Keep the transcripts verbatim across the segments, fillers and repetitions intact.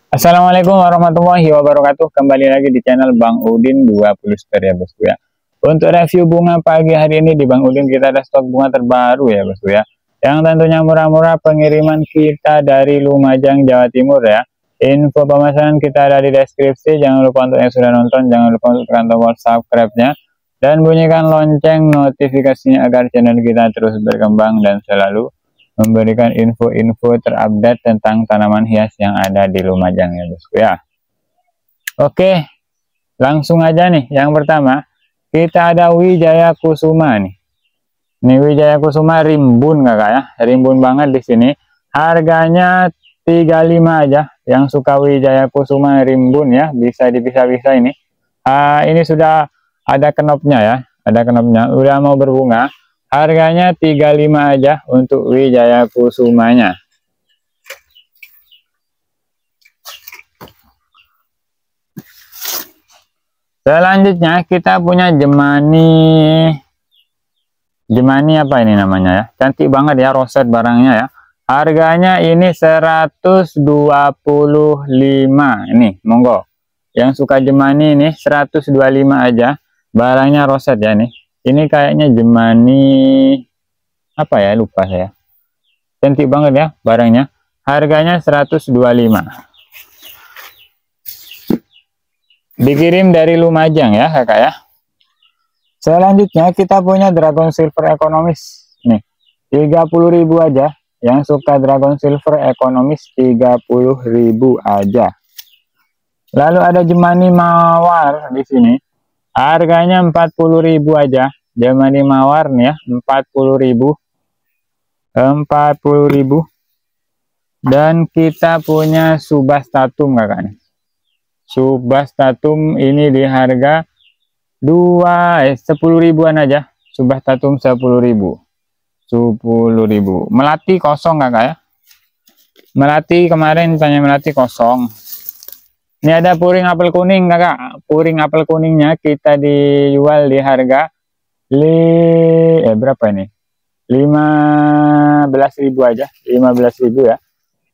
Assalamualaikum warahmatullahi wabarakatuh. Kembali lagi di channel Bang Udin dua puluh Store ya bosku ya. Untuk review bunga pagi hari ini di Bang Udin kita ada stok bunga terbaru ya bosku ya. Yang tentunya murah-murah, pengiriman kita dari Lumajang, Jawa Timur ya. Info pemesanan kita ada di deskripsi. Jangan lupa untuk yang sudah nonton, jangan lupa untuk tekan tombol subscribe-nya. Dan bunyikan lonceng notifikasinya agar channel kita terus berkembang dan selalu memberikan info-info terupdate tentang tanaman hias yang ada di Lumajang ya bosku ya. Oke, langsung aja nih. Yang pertama, kita ada Wijaya Kusuma nih. Ini Wijaya Kusuma rimbun kakak ya, rimbun banget di sini. Harganya tiga puluh lima aja. Yang suka Wijaya Kusuma rimbun ya, bisa dipisah-pisah ini. Uh, ini sudah ada kenopnya ya, ada kenopnya, udah mau berbunga. Harganya tiga puluh lima aja untuk Wijaya Kusumanya. Selanjutnya kita punya Jemani. Jemani apa ini namanya ya? Cantik banget ya, roset barangnya ya. Harganya ini seratus dua puluh lima. Ini, monggo. Yang suka Jemani ini seratus dua puluh lima aja. Barangnya roset ya nih. Ini kayaknya Jemani apa ya, lupa saya. Cantik banget ya barangnya. Harganya seratus dua puluh lima. Dikirim dari Lumajang ya kakak ya. Selanjutnya kita punya Dragon Silver Ekonomis. Nih, tiga puluh ribu aja. Yang suka Dragon Silver Ekonomis tiga puluh ribu aja. Lalu ada Jemani Mawar di sini. Harganya empat puluh ribu aja. Jemani Mawar nih ya, empat puluh ribu. empat puluh ribu. Dan kita punya Subastatum kakak nih. Subastatum ini di harga dua eh sepuluh ribuan aja. Subastatum sepuluh ribu. sepuluh ribu. Melati kosong kakak ya. Melati kemarin tanya Melati kosong. Ini ada puring apel kuning kakak. Puring apel kuningnya kita dijual di harga li eh berapa ini? lima belas ribu aja. lima belas ribu ya.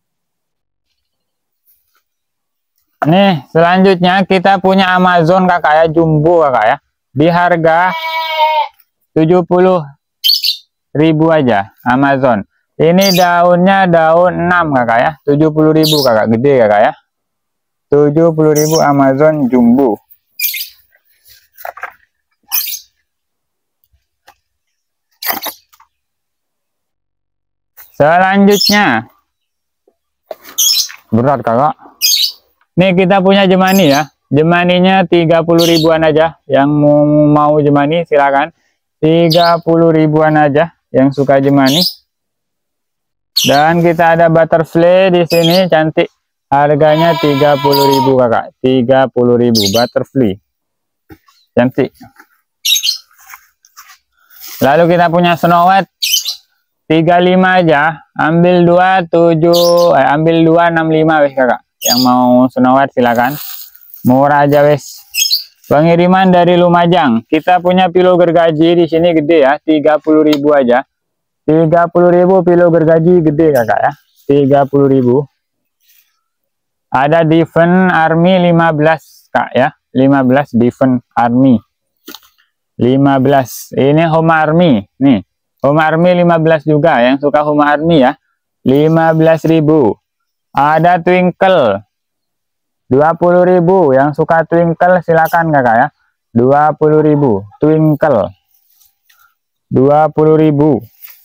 Nih, selanjutnya kita punya Amazon kakak ya, jumbo kakak ya. Di harga tujuh puluh ribu aja Amazon. Ini daunnya daun enam kakak ya. tujuh puluh ribu kakak, gede kakak ya. tujuh puluh ribu Amazon jumbo. Selanjutnya berat kakak. Nih kita punya Jemani ya. Jemaninya tiga puluh ribuan aja. Yang mau, mau Jemani silakan. tiga puluh ribuan aja yang suka Jemani. Dan kita ada butterfly di sini cantik. Harganya tiga puluh ribu kakak. tiga puluh ribu butterfly. Cantik. Lalu kita punya Snow White tiga puluh lima aja. Ambil dua tujuh eh ambil dua enam puluh lima wes kakak. Yang mau Snow White silakan. Murah aja wes. Pengiriman dari Lumajang. Kita punya pilo gergaji di sini gede ya, tiga puluh ribu aja. tiga puluh ribu pilo gergaji gede kakak ya. tiga puluh ribu. Ada Defense Army lima belas kak ya. lima belas Defense Army. lima belas. Ini Home Army. Nih. Home Army lima belas juga. Yang suka Home Army ya. lima belas ribu. Ada Twinkle. dua puluh ribu. Yang suka Twinkle silakan kakak ya. dua puluh ribu. Twinkle. dua puluh ribu.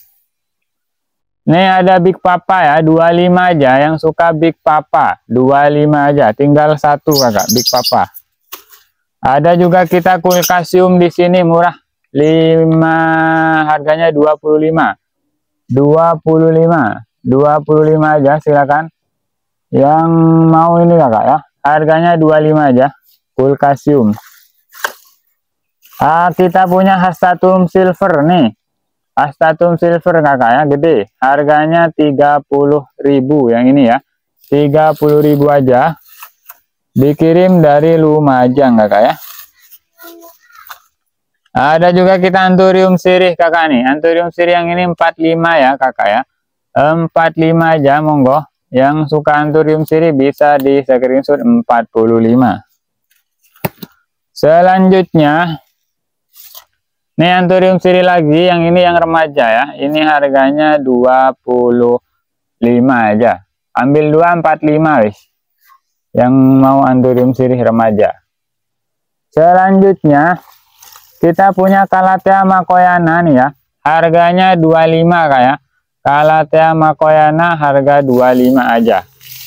Nih ada Big Papa ya, dua puluh lima aja. Yang suka Big Papa, dua puluh lima aja. Tinggal satu kakak, Big Papa. Ada juga kita kulkasium di sini murah. lima harganya dua puluh lima. dua puluh lima. dua puluh lima aja silakan. Yang mau ini kakak ya. Harganya dua puluh lima aja. Kulkasium. Ah, kita punya Hastatum Silver nih. Hastatum Silver kakak ya, gede. Harganya tiga puluh ribu yang ini ya. tiga puluh ribu aja. Dikirim dari Lumajang kakak ya. Ada juga kita Anthurium sirih kakak nih. Anthurium sirih yang ini empat puluh lima ya kakak ya. empat puluh lima aja monggo. Yang suka Anthurium siri bisa di screenshot empat puluh lima. Selanjutnya, nih Anthurium siri lagi, yang ini yang remaja ya. Ini harganya dua puluh lima aja. Ambil dua empat lima wis. Yang mau Anthurium siri remaja. Selanjutnya, kita punya Calathea makoyana nih ya. Harganya dua puluh lima kayak. Calathea makoyana harga dua puluh lima aja.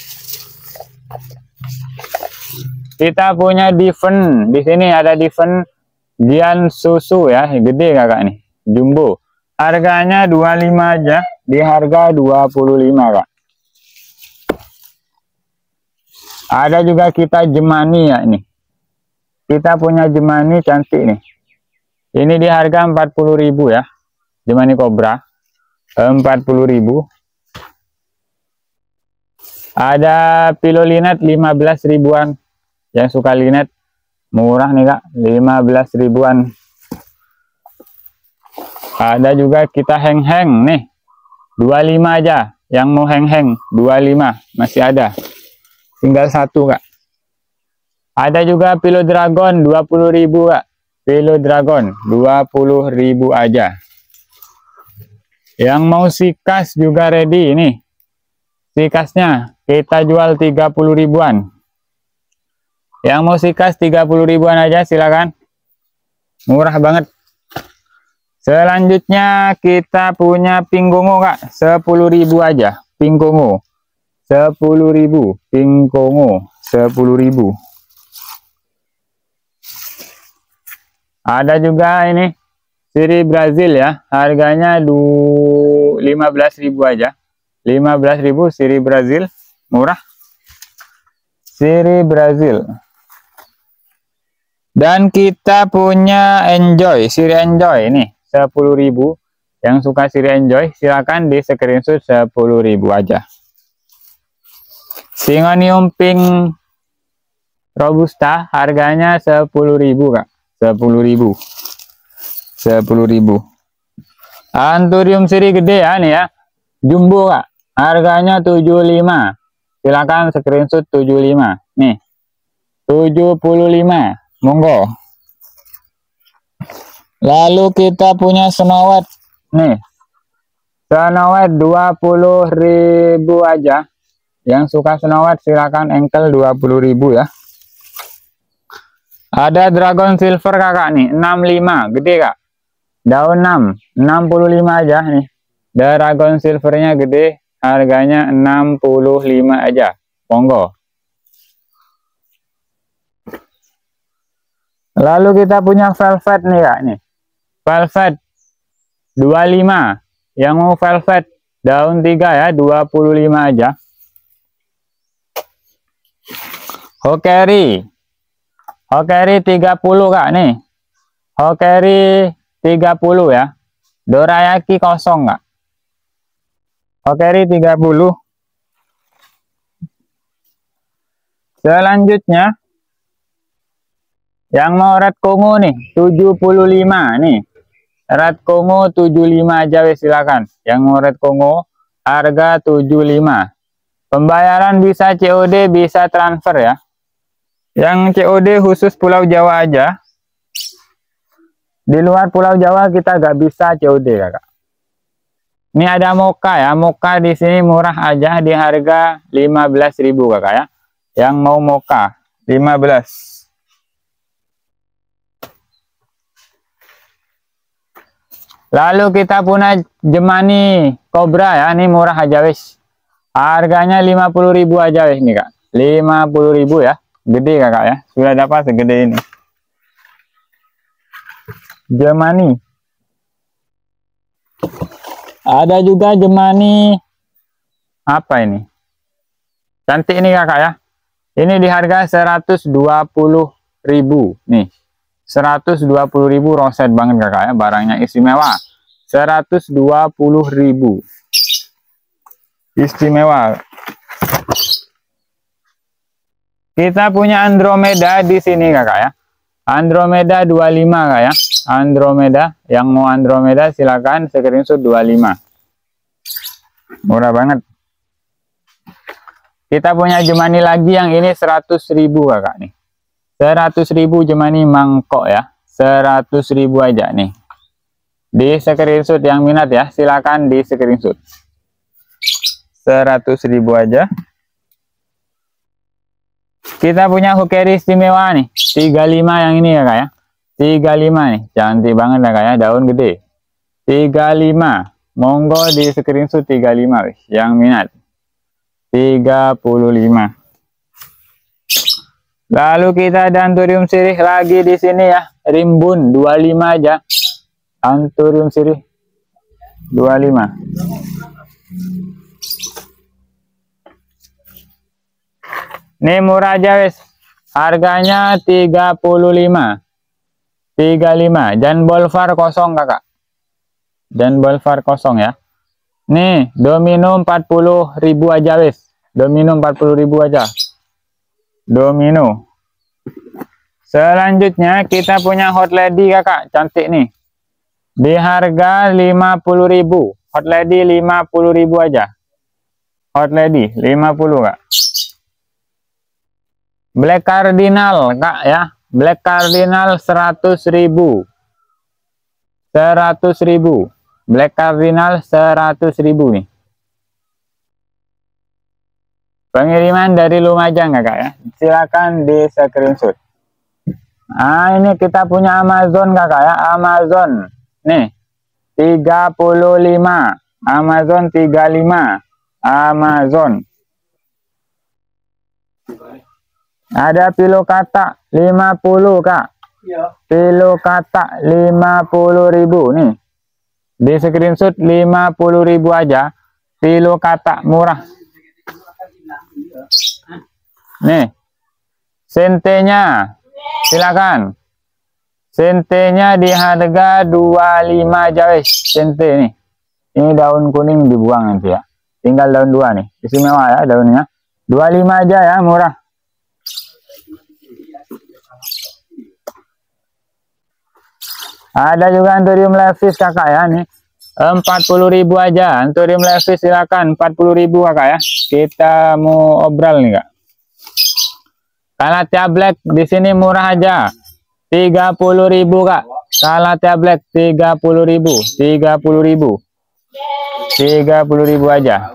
Kita punya Diven. Di sini ada Diven Gian susu ya, gede kakak nih, jumbo. Harganya dua puluh lima aja, di harga dua puluh lima kak. Ada juga kita Jemani ya ini. Kita punya Jemani cantik nih. Ini di harga empat puluh ribu ya. Jemani Cobra empat puluh ribu. Ada Pilolinet lima belas ribuan. Yang suka linet murah nih kak, lima belas ribuan. Ada juga kita heng-heng nih, dua puluh lima aja. Yang mau heng-heng dua puluh lima masih ada, tinggal satu kak. Ada juga Pilo Dragon dua puluh ribu kak. Pilo Dragon dua puluh ribu aja. Yang mau sikas juga ready ini. Sikasnya kita jual tiga puluh ribuan. Yang mau sikas tiga puluh ribuan aja silakan. Murah banget. Selanjutnya kita punya Pingkongo kak, sepuluh ribu aja. Pingkongo sepuluh ribu. Pingkongo sepuluh ribu. Ada juga ini siri Brazil ya. Harganya lima belas ribu aja. lima belas ribu siri Brazil. Murah. Siri Brazil. Dan kita punya Enjoy, siri Enjoy ini sepuluh ribu. Yang suka siri Enjoy silakan di screenshot sepuluh ribu aja. Syngonium Pink Robusta harganya sepuluh ribu kak. sepuluh ribu. sepuluh ribu. Anthurium siri gede ya nih ya. Jumbo kak. Harganya tujuh puluh lima. Silakan screenshot tujuh puluh lima. Nih. tujuh puluh lima. Monggo. Lalu kita punya Snow White. Nih. Snow White dua puluh ribu aja. Yang suka Snow White silakan engkel dua puluh ribu ya. Ada Dragon Silver kakak nih, enam puluh lima, gede kak. Daun enam, enam puluh lima aja nih. Dragon Silvernya gede, harganya enam puluh lima aja. Monggo. Lalu kita punya Velvet nih kak nih. Velvet dua puluh lima. Yang mau Velvet daun tiga ya, dua puluh lima aja. Hokeri. Hokeri tiga puluh kak nih. Hokeri tiga puluh ya. Dorayaki kosong kak. Hokeri tiga puluh. Selanjutnya yang mau Red Kongo nih, tujuh puluh lima nih. Red Kongo tujuh puluh lima aja wes silakan. Yang mau Red Kongo harga tujuh puluh lima. Pembayaran bisa C O D, bisa transfer ya. Yang C O D khusus Pulau Jawa aja. Di luar Pulau Jawa kita nggak bisa C O D kakak. Ini ada Mocha ya. Mocha di sini murah aja di harga lima belas ribu kakak ya. Yang mau Mocha lima belas. Lalu kita punya Jemani Cobra ya, ini murah aja wis. Harganya lima puluh ribu aja wis nih kak. lima puluh ribu ya. Gede kakak ya. Sudah dapat segede ini. Jemani. Ada juga Jemani apa ini? Cantik ini kakak ya. Ini di harga seratus dua puluh ribu nih. seratus dua puluh ribu roset banget kakak ya, barangnya istimewa. Seratus dua puluh ribu istimewa. Kita punya Andromeda di sini kakak ya. Andromeda dua puluh lima kak ya. Andromeda, yang mau Andromeda silakan screenshot dua puluh lima. Murah banget. Kita punya Jemani lagi yang ini seratus ribu kakak nih. seratus ribu Jemani mangkok ya. seratus ribu aja nih. Di screenshot yang minat ya, silakan di screenshot. seratus ribu aja. Kita punya hukeri istimewa nih, tiga puluh lima yang ini ya kak ya. tiga puluh lima nih, cantik banget ya kak ya, daun gede. tiga puluh lima. Monggo di screenshot tiga puluh lima wih, yang minat. tiga puluh lima. Lalu kita ada anthurium sirih lagi di sini ya, rimbun dua puluh lima aja. Anthurium sirih dua puluh lima. Ini murah aja wes. Harganya tiga puluh lima. tiga puluh lima. Dan bolvar kosong kakak. Dan bolvar kosong ya. Nih, domino empat puluh ribu aja wes. Domino empat puluh ribu aja. Domino. Selanjutnya kita punya hot lady kakak, cantik nih. Di harga lima puluh ribu. Hot lady lima puluh ribu aja. Hot lady lima puluh kak. Black cardinal kak ya. Black cardinal seratus ribu. seratus ribu. Black cardinal seratus ribu nih. Pengiriman dari Lumajang kakak ya. Silakan di screenshot. Nah, ini kita punya Amazon kakak ya. Amazon. Nih. tiga puluh lima. Amazon tiga puluh lima. Amazon. Ada pilo katak lima puluh kak. Iya. Pilo katak lima puluh ribu nih. Di screenshot lima puluh ribu aja. Pilo katak murah. Nih. Sentenya. Silakan. Sentenya di harga dua puluh lima aja wes. Sente nih. Ini daun kuning dibuang nanti ya. Tinggal daun dua nih. Istimewa ya daunnya. dua puluh lima aja ya, murah. Ada juga anthurium levis kakak ya nih. empat puluh ribu aja. Anthurium levis silakan empat puluh ribu kakak ya. Kita mau obral nih kak. Calathea black di sini murah aja. tiga puluh ribu kak. Calathea black tiga puluh ribu. tiga puluh ribu. tiga puluh ribu aja.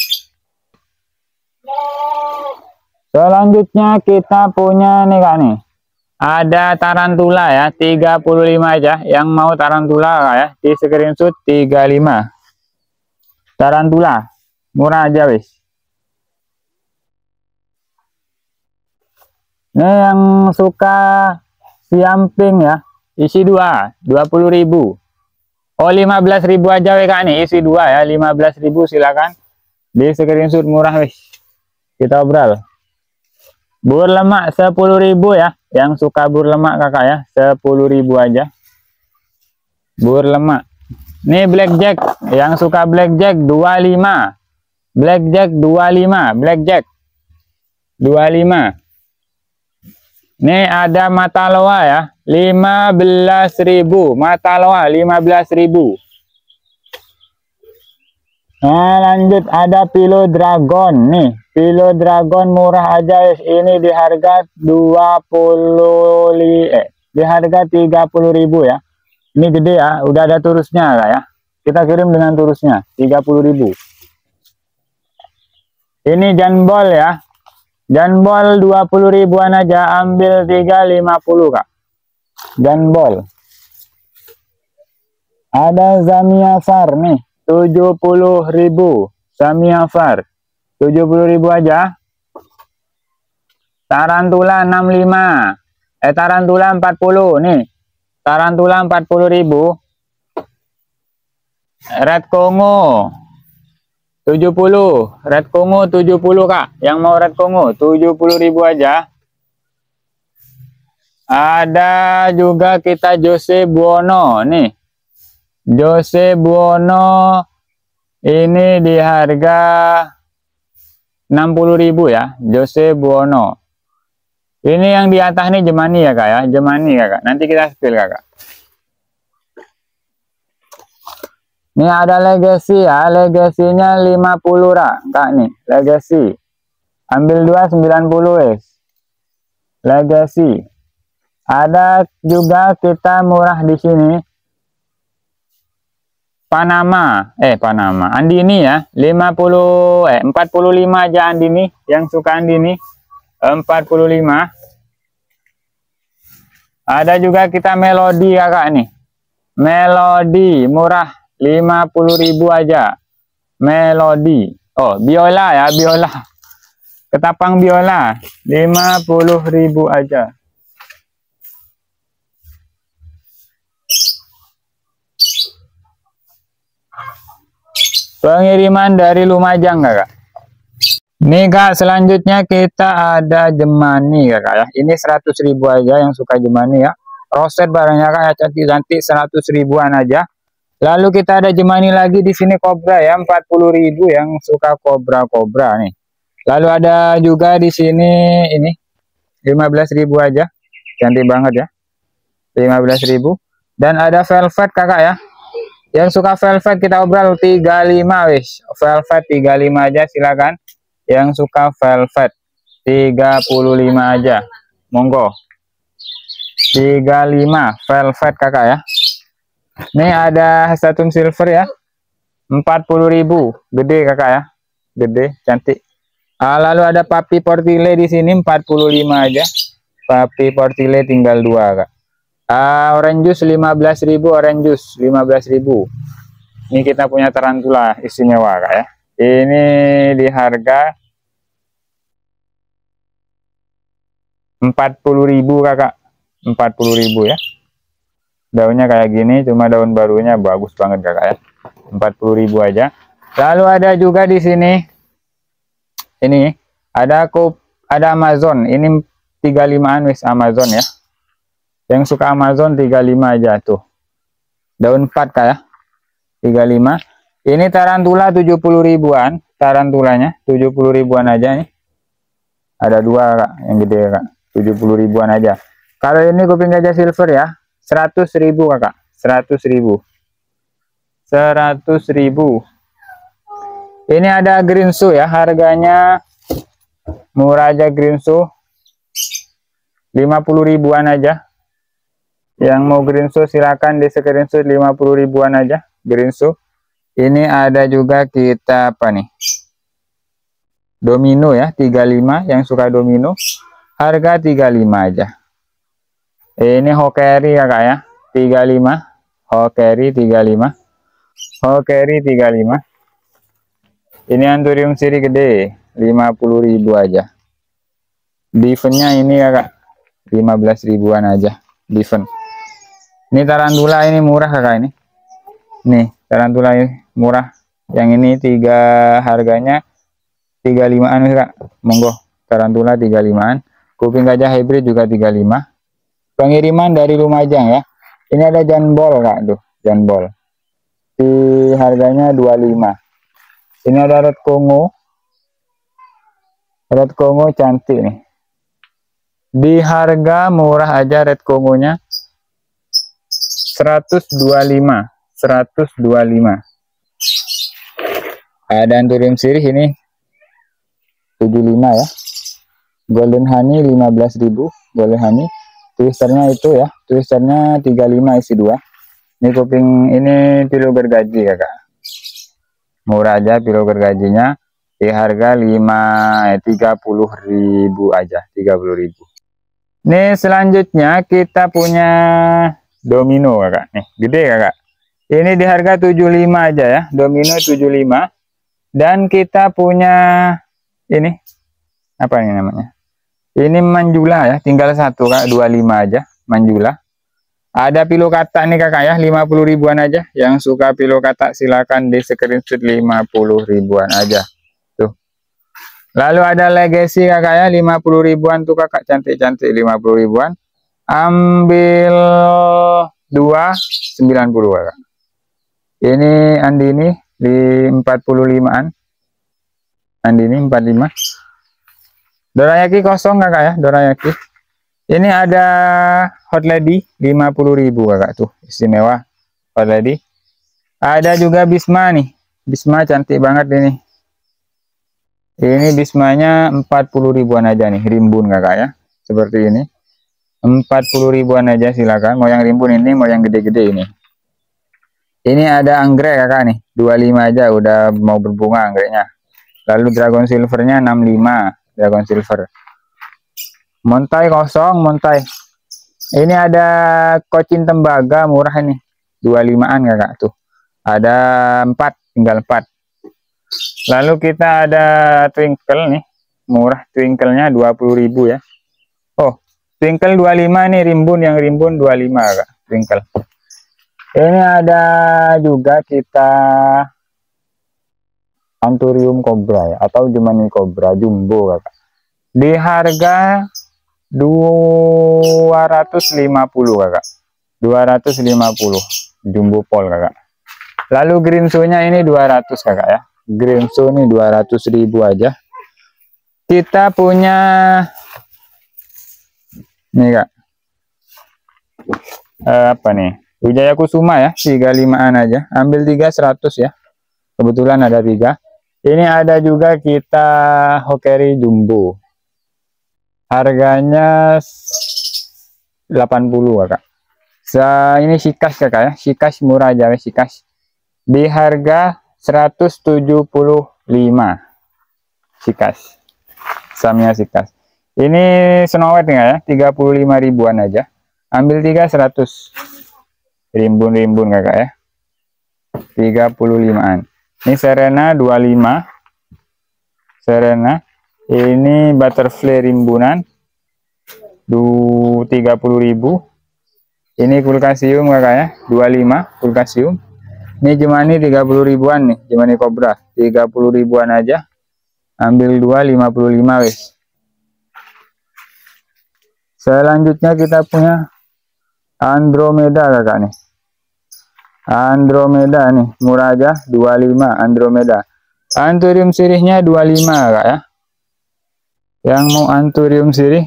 Selanjutnya kita punya nih kak nih. Ada tarantula ya, tiga puluh lima aja. Yang mau tarantula kak ya, di screenshot tiga puluh lima. Tarantula, murah aja wis. Ini yang suka siamping ya, isi dua, dua puluh ribu. Oh, lima belas ribu aja weh kak nih, isi dua ya, lima belas ribu silakan. Di screenshot murah wis. Kita obral. Bur lemak sepuluh ribu ya. Yang suka bur lemak kakak ya, sepuluh ribu aja. Bur lemak. Nih blackjack, yang suka blackjack dua puluh lima. Blackjack dua puluh lima, blackjack dua puluh lima. Nih ada mata loa ya, lima belas ribu. Mata loa lima belas ribu. Nah, lanjut ada pilo dragon nih. Pilo dragon murah aja ini di harga dua puluh eh di harga tiga puluh ribu ya. Ini gede ya, udah ada turusnya lah ya. Kita kirim dengan turusnya tiga puluh ribu. Ini jambol ya. Jambol dua puluh ribuan aja, ambil tiga lima puluh kak. Jambol. Ada Zamia Far nih, tujuh puluh ribu. Zamia Far tujuh puluh ribu aja. Tarantula enam puluh lima. Eh tarantula empat puluh nih. Tarantula empat puluh ribu. Red Congo tujuh puluh. Red Congo tujuh puluh kak. Yang mau Red Congo tujuh puluh ribu aja. Ada juga kita Jose Buono nih. Jose Buono ini di harga enam puluh ribu ya, Jose Buono. Ini yang di atas nih Jemani ya kak ya, Jemani kakak. Nanti kita spill kakak. Ini ada Legacy ya, Legacy-nya lima puluh kak nih, Legacy. Ambil dua sembilan puluh wes. Legacy. Ada juga kita murah di sini. Panama, eh Panama. Andini ya, lima puluh eh empat puluh lima aja Andini, yang suka Andini. empat puluh lima. Ada juga kita Melodi kakak nih. Melodi murah lima puluh ribu aja. Melodi. Oh, biola ya, biola. Ketapang biola lima puluh ribu aja. Pengiriman dari Lumajang kakak. Nih kak, selanjutnya kita ada Jemani kakak ya. Ini seratus ribu aja yang suka Jemani ya. Roset barangnya kak ya, cantik-cantik, seratus ribuan aja. Lalu kita ada Jemani lagi di sini Cobra ya, empat puluh ribu yang suka Cobra-Cobra nih. Lalu ada juga di sini ini lima belas ribu aja. Cantik banget ya. lima belas ribu. Dan ada Velvet kakak ya. Yang suka velvet kita obrol tiga puluh lima wis. Velvet tiga puluh lima aja silakan. Yang suka velvet tiga puluh lima aja. Monggo. tiga puluh lima velvet kakak ya. Ini ada Saturn silver ya. empat puluh ribu. Gede kakak ya. Gede, cantik. Ah, lalu ada Papi Portile di sini empat puluh lima aja. Papi Portile tinggal dua kak. Uh, orange juice lima belas ribu, orange juice lima belas ribu. Ini kita punya tarantula istimewa kak ya. Ini di harga empat puluh ribu kakak. empat puluh ribu ya. Daunnya kayak gini, cuma daun barunya bagus banget kakak ya. empat puluh ribu aja. Lalu ada juga di sini ini ada kop ada Amazon. Ini tiga puluh limaan wis Amazon ya. Yang suka Amazon tiga puluh lima aja tuh. Daun empat kayak tiga puluh lima. Ini tarantula tujuh puluh ribuan. Tarantulanya tujuh puluh ribuan aja nih. Ada dua kak, yang gede kak. tujuh puluh ribuan aja. Kalau ini kuping gajah silver ya. seratus ribu kakak. seratus ribu. seratus ribu. Ini ada green shoe ya. Harganya murah aja green shoe. lima puluh ribuan aja. Yang mau green shoe silakan di screenshot lima puluh ribuan aja green shoe. Ini ada juga kita apa nih? Domino ya, tiga puluh lima yang suka domino. Harga tiga puluh lima aja. Ini Hokeri ya kak ya, tiga puluh lima. Hokeri tiga puluh lima. Hokeri tiga puluh lima. Ini Anthurium siri gede, lima puluh ribu aja. Divennya ini ya kak, lima belas ribuan aja. Diven. Ini tarantula ini murah kakak ini. Nih, tarantula ini murah. Yang ini tiga harganya tiga puluh limaan kak. Monggo, tarantula tiga puluh limaan. Kuping gajah hybrid juga tiga puluh lima. Pengiriman dari Lumajang ya. Ini ada jambol kak tuh, jambol. Di harganya dua puluh lima. Ini ada red Congo. Red Congo cantik nih. Di harga murah aja red Congo-nya. seratus dua puluh lima, seratus dua puluh lima. Ada Anthurium sirih ini tujuh puluh lima ya. Golden honey lima belas ribu, golden honey. Twisternya itu ya, twisternya tiga puluh lima isi dua. Ini kuping ini pilu gergaji ya kak. Murah aja pilu gergajinya di harga lima eh, tiga puluh ribu aja, tiga puluh ribu. Nih selanjutnya kita punya domino kakak nih, gede kakak. Ini di harga tujuh puluh lima aja ya, domino tujuh puluh lima. Dan kita punya ini apa ini namanya? Ini manjula ya, tinggal satu kak, dua puluh lima aja manjula. Ada pilo katak nih kakak ya, lima puluh ribuan aja. Yang suka pilo katak silakan di screenshot lima puluh ribuan aja. Tuh. Lalu ada legacy kakak ya, lima puluh ribuan tuh kakak, cantik-cantik lima puluh ribuan. Ambil dua sembilan puluh kakak. Ini Andini di empat puluh limaan. Andini empat puluh lima. Dorayaki kosong kakak ya, dorayaki. Ini ada hot lady lima puluh ribu kakak tuh, istimewa hot lady. Ada juga Bisma nih. Bisma cantik banget ini. Ini Bismanya empat puluh ribuan aja nih, rimbun kakak ya. Seperti ini. empat puluh ribuan aja silakan. Mau yang rimbun ini, mau yang gede-gede ini. Ini ada anggrek kakak nih, dua puluh lima aja udah mau berbunga anggreknya. Lalu dragon silvernya enam puluh lima, dragon silver. Montai kosong, montai. Ini ada kocin tembaga murah nih, dua puluh limaan kakak tuh. Ada empat, tinggal empat. Lalu kita ada twinkle nih, murah twinkle-nya dua puluh ribu ya. Oh, twinkle dua puluh lima nih, rimbun, yang rimbun dua puluh lima kakak, twinkle. Ini ada juga kita Anthurium cobra ya, atau Gemini cobra jumbo kakak. Di harga dua ratus lima puluh kakak. dua ratus lima puluh jumbo pol kakak. Lalu green show-nya ini dua ratus kakak ya. Green show ini dua ratus ribu aja. Kita punya nih kak. Eh, apa nih? Wijaya Kusuma ya, tiga puluh limaan aja. Ambil tiga seratus ya. Kebetulan ada tiga. Ini ada juga kita Hokeri jumbo. Harganya delapan puluh kakak. So, ini sikas kakak ya. Sikas murah aja sikas. Di harga seratus tujuh puluh lima. Sikas. Samnya sikas. Ini Snow White ya, tiga puluh lima ribuan aja. Ambil tiga seratus. Rimbun-rimbun kakak ya. tiga puluh limaan. Ini Serena dua puluh lima. Serena. Ini butterfly rimbunan. tiga puluh ribu. Ini kulkasium kakak ya. dua puluh lima kulkasium. Ini Gemini tiga puluh ribuan nih. Gemini Cobra. tiga puluh ribuan aja. Ambil dua lima puluh lima wis. Selanjutnya kita punya Andromeda kakak nih. Andromeda nih, murah aja dua puluh lima Andromeda. Anthurium sirihnya dua puluh lima kak ya. Yang mau Anthurium sirih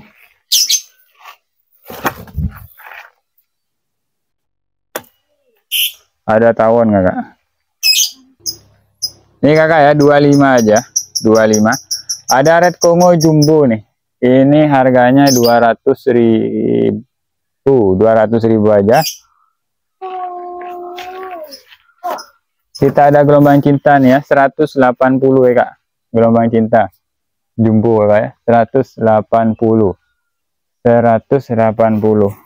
ada tawon kakak. Ini kakak ya, dua puluh lima aja, dua puluh lima. Ada red Congo jumbo nih. Ini harganya dua ratus ribu, dua ratus ribu aja. Kita ada gelombang cinta nih ya, seratus delapan puluh ya kak. Gelombang cinta jumbo kakak ya, seratus delapan puluh. seratus delapan puluh.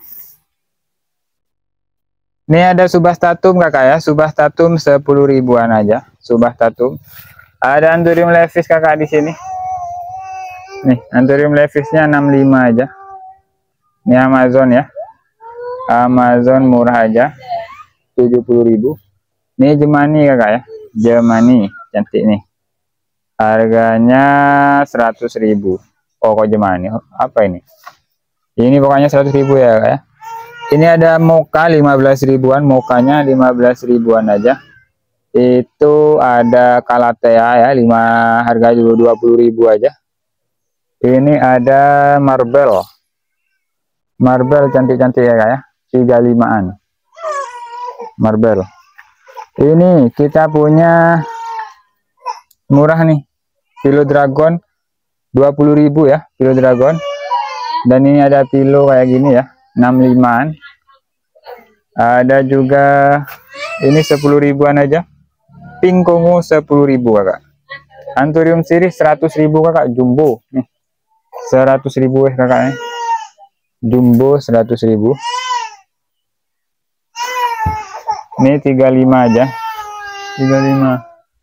Ini ada Subahstatum kakak ya, Subahstatum sepuluh ribuan aja, Subahstatum. Ada Anthurium levis kakak di sini. Nih, Anthurium levisnya enam puluh lima aja. Ini Amazon ya. Amazon murah aja, tujuh puluh ribu. Ini Gemini kakak ya, Gemini cantik nih. Harganya seratus ribu. Oh kok Gemini, apa ini? Ini pokoknya seratus ribu ya kakak ya. Ini ada Mocha lima belas ribuan, Mokanya lima belas ribuan aja. Itu ada Calathea ya, lima harga juga dua puluh ribu aja. Ini ada Marble. Marble cantik-cantik ya kak ya, tiga puluh limaan. Marble. Ini kita punya murah nih, Philo Dragon dua puluh ribu ya, Philo Dragon. Dan ini ada Philo kayak gini ya, enam puluh limaan. Ada juga ini sepuluh ribuan aja, Pink Congo sepuluh ribu kakak. Anthurium sirih seratus ribu kakak, jumbo nih, seratus ribu ya kakaknya, jumbo seratus ribu. Ini tiga puluh lima aja, tiga puluh lima.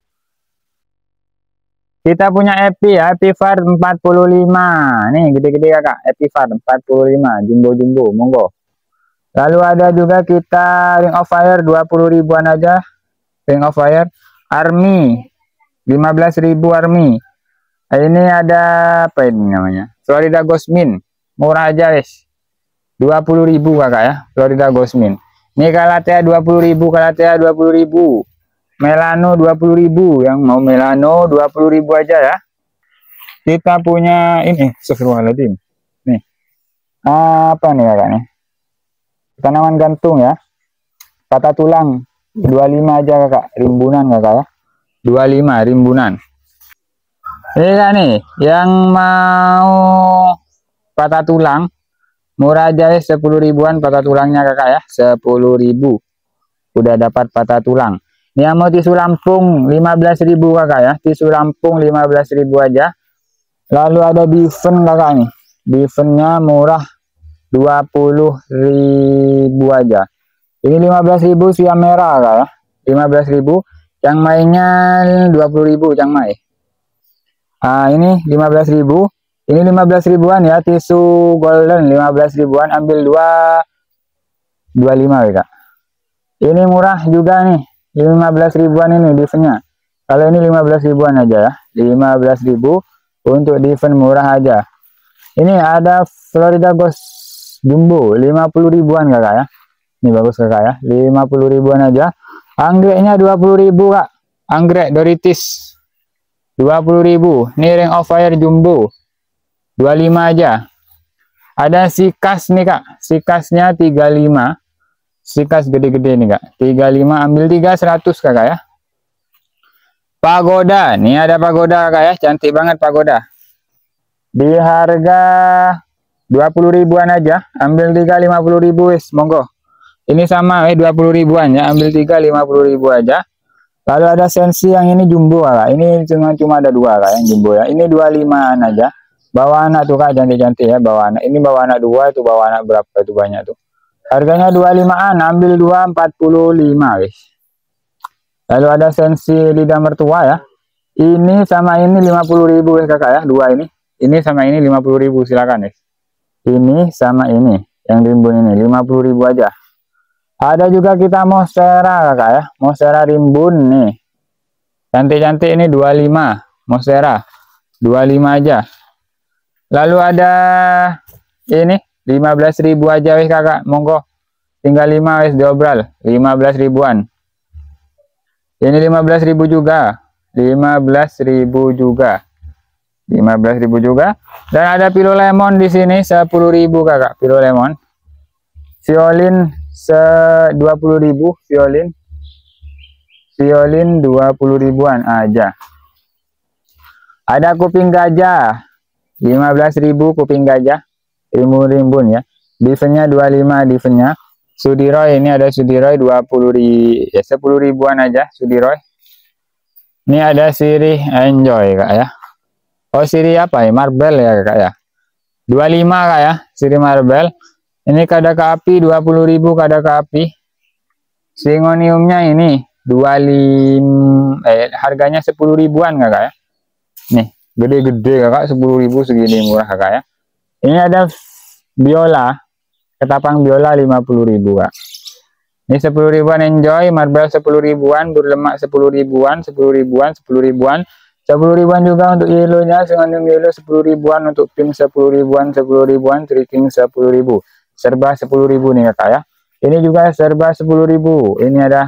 Kita punya Epi ya, Epifar empat puluh lima. Nih gede-gede kakak, Epifar empat puluh lima, jumbo-jumbo, monggo. Lalu ada juga kita Ring of Fire dua puluh ribuan aja. Ring of Fire Army lima belas ribu Army. Ini ada apa ini namanya? Florida Gosmin. Murah aja guys. dua puluh ribu kakak ya, Florida Gosmin. Ini Calathea dua puluh ribu, Calathea dua puluh ribu. Melano dua puluh ribu. Yang mau Melano dua puluh ribu aja ya. Kita punya ini, astagfirullahaladzim. Nih. Apa nih kakak nih? Tanaman gantung ya. Kata tulang dua puluh lima aja kakak, rimbunan kakak ya. dua puluh lima rimbunan. Ini kan nih, yang mau patah tulang, murah aja ya, sepuluh ribuan patah tulangnya kakak ya, sepuluh ribu. Udah dapat patah tulang. Ini yang mau tisu Lampung, lima belas ribu kakak ya, tisu Lampung lima belas ribu aja. Lalu ada Bifen kakak nih, Bifennya murah dua puluh ribu aja. Ini lima belas ribu siam merah kakak ya, lima belas ribu. Yang mainnya dua puluh ribu yang main. Ah, ini lima belas ribu. Ini lima belas ribuan ya, tisu golden lima belas ribuan, ambil dua dua puluh lima ya, Kak. Ini murah juga nih, lima belas ribuan ini defennya. Kalau ini lima belas ribuan aja ya, lima belas ribu untuk defense murah aja. Ini ada Florida Ghost Jumbo lima puluh ribuan kakak ya. Ini bagus kakak ya, lima puluh ribuan aja. Anggreknya dua puluh ribu kak. Anggrek Doritis dua puluh ribu. Ini Ring of Fire Jumbo dua puluh lima aja. Ada sikas nih kak, sikasnya tiga puluh lima. Sikas gede-gede nih kak, tiga puluh lima, ambil tiga seratus kakak ya. Pagoda, nih ada pagoda kakak ya, cantik banget pagoda. Di harga dua puluh ribuan aja, ambil tiga lima puluh ribu wis, monggo. Ini sama eh dua puluh ribuan ya, ambil tiga lima puluh ribu aja. Lalu ada sensi yang ini jumbo kakak, ini cuma cuma ada dua kak yang jumbo ya. Ini dua puluh limaan aja. Bawa anak tuh kak, cantik-cantik ya, bawa anak. Ini bawa anak dua, itu bawa anak berapa itu banyak tuh. Harganya dua puluh limaan, ambil dua empat puluh lima wis. Lalu ada sensi lidah mertua ya. Ini sama ini lima puluh ribu wis kakak ya, dua ini. Ini sama ini lima puluh ribu, silakan wis. Ini sama ini yang rimbun ini lima puluh ribu aja. Ada juga kita monstera kakak ya, monstera rimbun nih. Cantik-cantik ini dua puluh lima, monstera dua puluh lima aja. Lalu ada ini lima belas ribu aja wis kakak, monggo. Tinggal lima wis diobral, lima belas ribuan. Ini lima belas ribu juga, lima belas ribu juga. lima belas ribu juga. Dan ada pilo lemon di sini sepuluh ribu kakak, pilo lemon. Violin se dua puluh ribu, violin. Violin dua puluh ribuan aja. Ada kuping gajah lima belas ribu, kuping gajah rimbun-rimbun ya. Defense-nya dua puluh lima, defense-nya. Sudiroy, ini ada Sudiroy dua puluh ribu, ya sepuluh ribuan aja Sudiroy. Ini ada sirih Enjoy kak ya. Oh sirih apa ya, Marble ya kak ya, dua puluh lima kak ya, sirih Marble. Ini kadak api dua puluh ribu, kadak api. Singoniumnya ini dua puluh lima, eh harganya sepuluh ribuan kakak ya. Nih gede-gede kakak, sepuluh ribu segini murah kakak ya. Ini ada biola, ketapang biola lima puluh ribu kak. Ini sepuluh ribuan Enjoy, Marble sepuluh ribuan, berlemak sepuluh ribuan, sepuluh ribuan, sepuluh ribuan, sepuluh ribuan juga untuk yellownya, singonium yellow sepuluh ribuan, untuk pink sepuluh ribuan, sepuluh ribuan, triking sepuluh ribu, serba sepuluh ribu nih kakak ya. Ini juga serba sepuluh ribu. Ini ada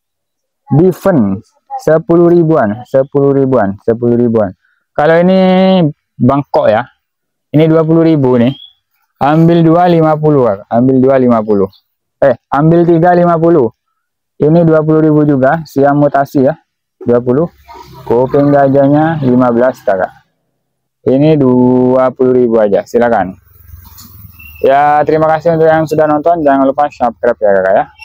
Bifen sepuluh ribuan, sepuluh ribuan, sepuluh ribuan. Kalau ini Bangkok ya, ini dua puluh ribu nih. Ambil dua lima puluh, ambil dua lima puluh. Eh, ambil tiga lima puluh. Ini dua puluh ribu juga, siam mutasi ya, dua puluh. Kuping gajahnya lima belas kakak. Ini dua puluh ribu aja, silakan. Ya, terima kasih untuk yang sudah nonton. Jangan lupa subscribe ya kakak ya.